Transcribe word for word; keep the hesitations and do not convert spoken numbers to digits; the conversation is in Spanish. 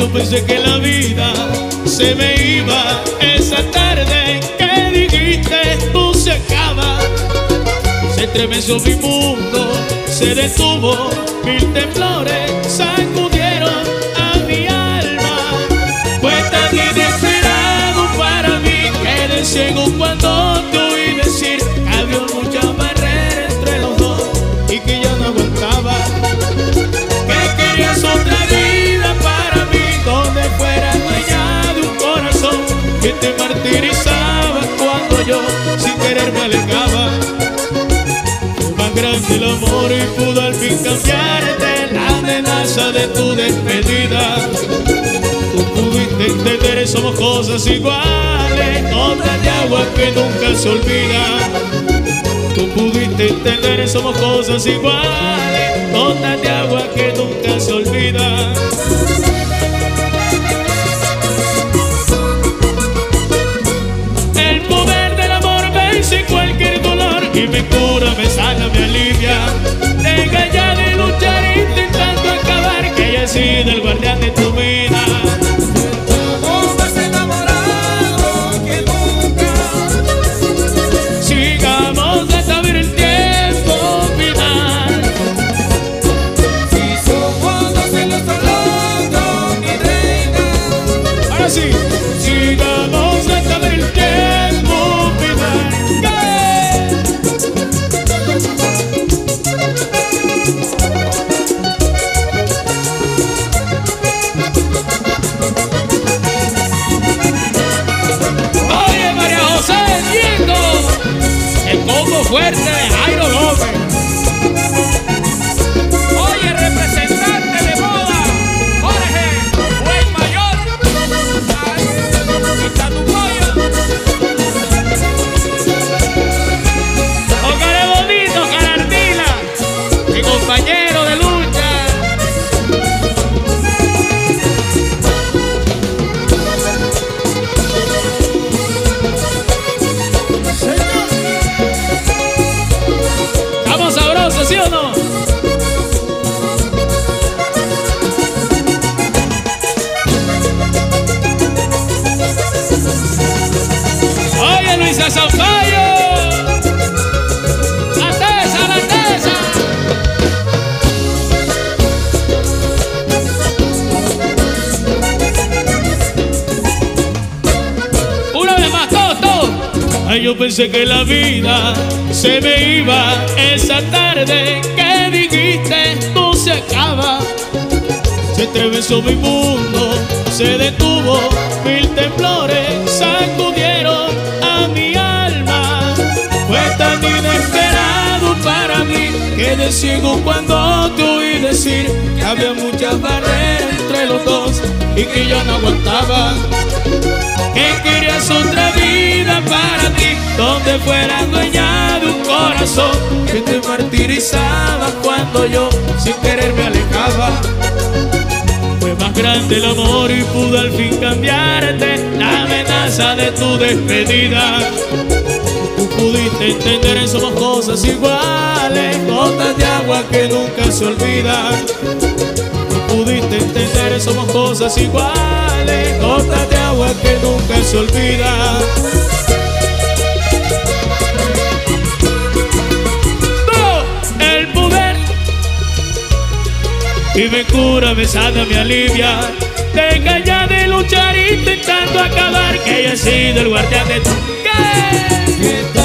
yo pensé que la vida se me iba. Esa tarde que dijiste tú se acaba. Se estremeció mi mundo, se detuvo, mil temblores sacudieron a mi alma. Fue tan inesperado para mí, quedé ciego cuando te oí decir que había mucha barrera entre los dos y que ya no aguantaba. Que querías otra vida para mí, donde fuera dueña de un corazón que te martirizaba cuando yo sin querer me alejaba. Grande el amor y pudo al fin cambiarte la amenaza de tu despedida. Tú pudiste entender, somos cosas iguales, gotas de agua que nunca se olvida. Tú pudiste entender, somos cosas iguales, gotas de agua que nunca se olvida. El poder del amor vence cualquier dolor y me cura, me sana, me alivia. Deja ya de luchar intentando acabar, que haya sido el guardián de tu vida. Estamos más enamorados que nunca. Sigamos hasta ver el tiempo final. Si somos dos en los locos, mi reina. Ahora sí, sigamos hasta ver el tiempo final. Fuerte de Jairo López. Oye, representante de moda, Jorge, buen mayor. Ahí está tu pollo. Ócale bonito, Carardila, mi compañero de lucha. ¿Sí o no? Oye, Luisa Zampayo, la tesa, la tesa. Una vez más, todos, todos. Ay, yo pensé que la vida se me iba. Esa tarde que dijiste tú se acaba. Se estremeció mi mundo, se detuvo, mil temblores sacudieron a mi alma. Fue tan inesperado para mí, quedé ciego cuando te oí decir que había muchas barreras entre los dos y que yo no aguantaba. Que querías otra vida para ti, donde fuera dueña de un corazón que te martirizaba cuando yo sin querer me alejaba. Fue más grande el amor y pudo al fin cambiarte la amenaza de tu despedida. Tú pudiste entender, somos cosas iguales, gotas de agua que nunca se olvidan. Tú pudiste entender, somos cosas iguales, gotas de agua que nunca se olvidan. El poder y me cura, me sana, me alivia. Deja ya de luchar intentando acabar, que haya sido el guardián de tu... ¿Qué?